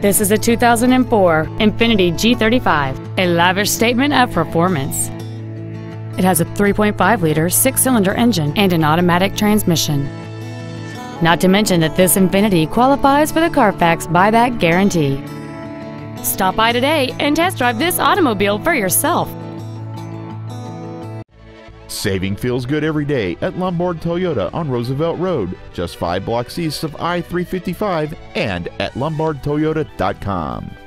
This is a 2004 Infiniti G35, a lavish statement of performance. It has a 3.5-liter six-cylinder engine and an automatic transmission. Not to mention that this Infiniti qualifies for the Carfax buyback guarantee. Stop by today and test drive this automobile for yourself. Saving feels good every day at Lombard Toyota on Roosevelt Road, just 5 blocks east of I-355, and at lombardtoyota.com.